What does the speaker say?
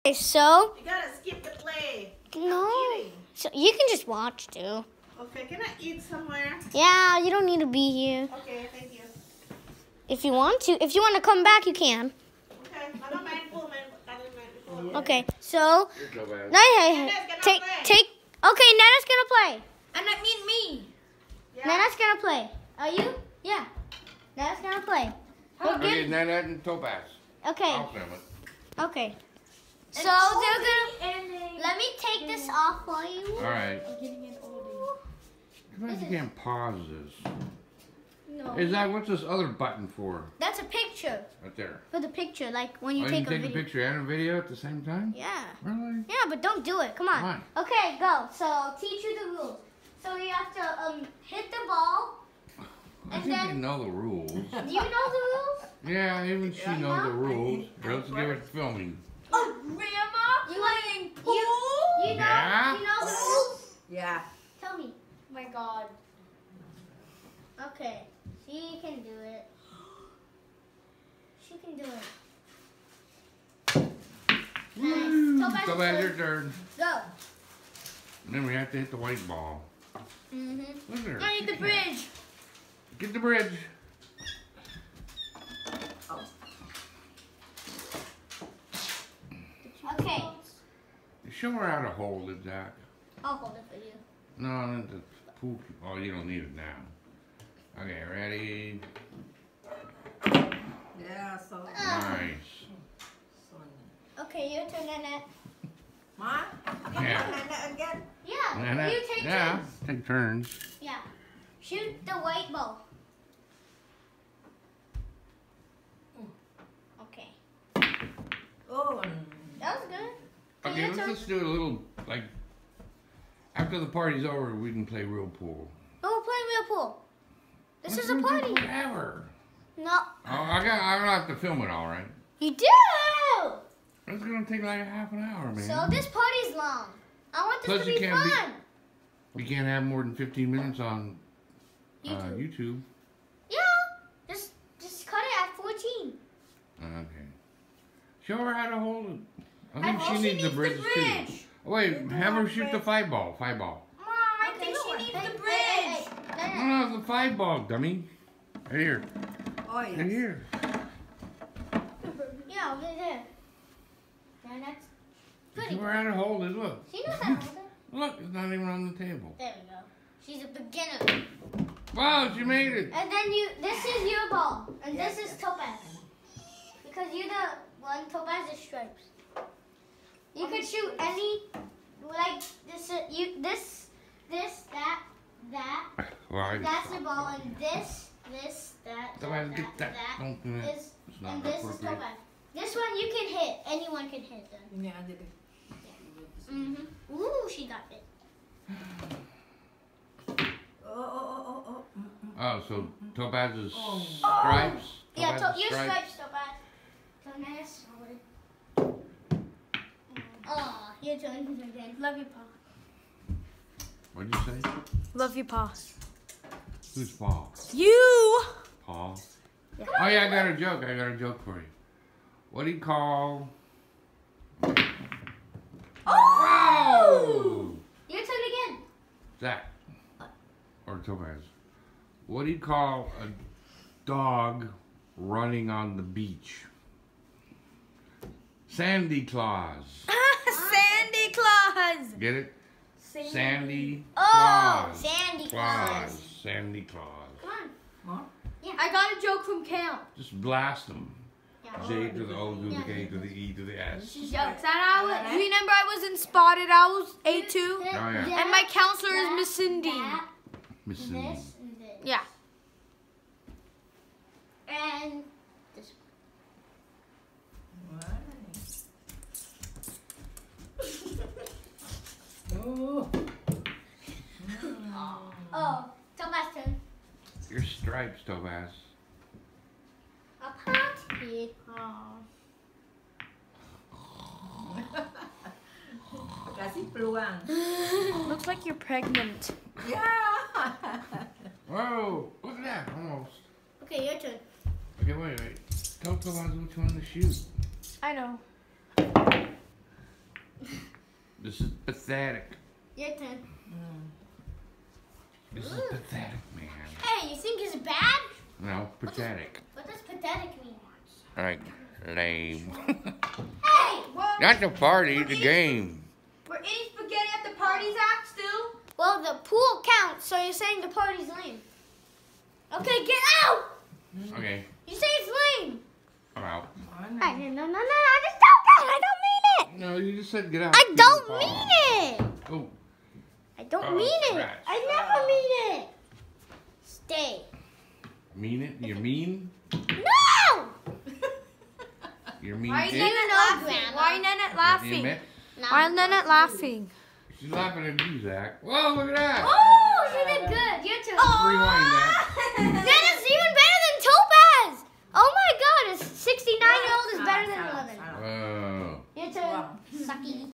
So You gotta skip the play. no, so you can just watch too. Okay, can I eat somewhere? Yeah, you don't need to be here. Okay, thank you. If you want to come back, you can. Okay, mama main po, main. Okay, so You're so bad. no, hey, take. Okay, Nana's gonna play. And that means me. Yeah. Nana's gonna play. Are you? Yeah. Nana's gonna play. We'll Okay, give- Nanette and Topaz. Okay. I'll film it. Okay. So they're gonna. Let me take this off for you. All right. Come on, you can't pause this. No. Is that what's this other button for? That's a picture. Right there. For the picture, like when you Oh, take you can a take a video. picture and a video at the same time? Yeah. Really? Yeah, but don't do it. Come on. Come Okay, go. So I'll teach you the rules. So you have to hit the ball. I And think then- you know the rules. Do you know the rules? Yeah, even she knows the rules. Or else give it filming. Oh, Grandma playing pool? You know. Yeah? You know the rules. Yeah. Tell me. Oh my God. Okay. She can do it. She can do it. Nice. Topaz So is bad, good. your turn. Go. And then we have to hit the white ball. Mhm. Look at her. I need the bridge. Get the bridge. Okay. Show her how to hold it, Zach. I'll hold it for you. No, that's the pool. Oh, you don't need it now. Okay, ready? Yeah, so. Nice. Okay, your turn, Nanette. Ma? Yeah. Again? Yeah. Nanette, You take yeah, turns. take turns. Yeah. Shoot the white ball. Okay. Oh, That was good. Okay, your let's turn. just do a little, like, after the party's over, we can play real pool. Oh, we're playing real pool. This Let's is a do party. Whatever. No. Oh, I don't have to film it all, right? You do. It's gonna take like a half an hour, man. So this party's long. I want this Plus to you be can't be- fun. We can't have more than 15 minutes on YouTube. YouTube. Yeah. Just cut it at 14. Okay. Show her how to hold it. I I think think she needs the bridge too. bridge. Oh, wait, have her shoot the 5-ball. 5-ball. Mom, I think she needs the bridge. No, the 5-ball, dummy. Right here. oh Right yes. here. Yeah, over there. And that's Show pretty. her how to hold it. Look. She knows how to hold it. Look, it's not even on the table. There we go. She's a beginner. Wow, she made it. And then this is your ball, and Yes, this is yes. Topaz. Because you're the one, Topaz is stripes. You could shoot any, like this, that. Well, That's the ball, and this, that, Topaz, get that. that Don't do that. is, It's not and this is appropriate. Topaz. This one you can hit. Anyone can hit them. Yeah, I did it. Ooh, she got it. Oh. Oh, so Topaz's stripes? Yeah, Topaz's your stripes, Topaz. So nice. Oh, your turn again. Love you, Pa. What'd you say? Love you, Pa. Who's Paul? You. Paul? Oh, yeah, I got a joke for you. What do you call... Oh! Your turn again. Zach. Or Topaz. What do you call a dog running on the beach? Sandy Claus. Sandy Claus. Get it? Sandy Oh, Claus. Sandy Claus. Sandy Claus. Come on. I got a joke from camp. Just blast them. Yeah. J to the O to the K to the E to the S. Jokes. And remember I was in Spotted Owls A2? Oh, yeah. And my counselor is Miss Cindy. That, Miss Cindy. this, and this. Yeah. And this. Oh. Oh, Topaz turn. Your stripes, Topaz. A party. Kasih peluang. Looks like you're pregnant. Yeah. Whoa! Look at that, almost. Okay, your turn. Okay, wait. Tell Topaz which one to shoot. I know. This is pathetic. Your turn. This is pathetic, man. Hey, you think it's bad? No, pathetic. What does pathetic mean? Like, lame. Hey! Not the party, the game. We're eating spaghetti at the party, Zach, still? Well, the pool counts, so you're saying the party's lame. Okay, get out! Okay, You say it's lame. I'm out. No, I just don't. I don't mean it. No, you just said get out. I Keep don't it mean it. Oh, I don't Oh, mean it. scratch. I never mean it. Stay. mean it? You're mean? No! You're mean Why is bitch? Nanette laughing? Grandma. Why is Nanette You laughing? admit? No. Why is Nanette laughing? She's laughing at you, Zach. Whoa, look at that. Oh, she did good. Your turn. Rewind that. That is even better than Topaz. Oh my God, a 69-year-old is better than Silence, 11. silence. Oh. Your turn. Wow. Sucky.